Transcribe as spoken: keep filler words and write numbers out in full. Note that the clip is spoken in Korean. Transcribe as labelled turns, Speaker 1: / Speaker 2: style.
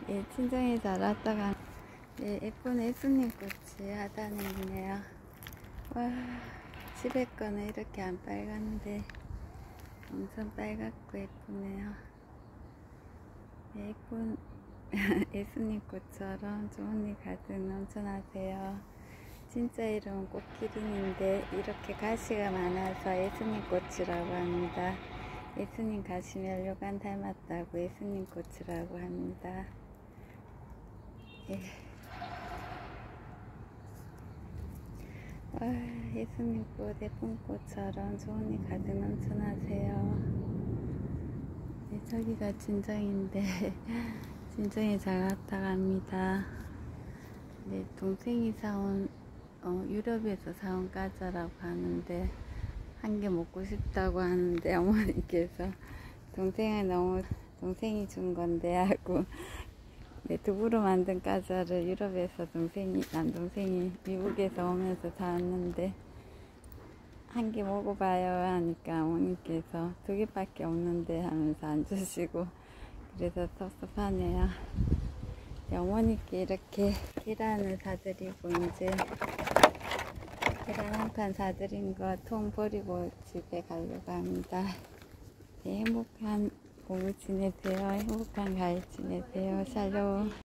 Speaker 1: 예, 친정에 잘 왔다가 예, 예쁜 예수님 꽃이 하단에 있네요. 와, 집에 거는 이렇게 안 빨간데 엄청 빨갛고 예쁘네요. 예, 예쁜 예수님 꽃처럼 좋은 일 가득 넘쳐나세요. 진짜 이름은 꽃기린인데 이렇게 가시가 많아서 예수님 꽃이라고 합니다. 예수님 가시 면류관 닮았다고 예수님 꽃이라고 합니다. 예. 와, 예수님 꽃, 예쁜 꽃처럼 좋은 일 가득 넘쳐나세요. 네, 저기가 진정인데 진정에 잘 왔다 갑니다. 네, 동생이 사온 어, 유럽에서 사온 과자라고 하는데 한 개 먹고 싶다고 하는데 어머니께서 동생은 너무 동생이 준 건데 하고 네, 두부로 만든 과자를 유럽에서 동생이 남동생이 미국에서 오면서 사왔는데 한 개 먹어봐요 하니까 어머니께서 두 개밖에 없는데 하면서 안 주시고 그래서 섭섭하네요. 네, 어머니께 이렇게 계란을 사드리고 이제 계란 한 판 사드린 거 통 버리고 집에 가려고 합니다. 네, 행복한 오후 지내세요. 행복한 가을 지내세요. 샬롬.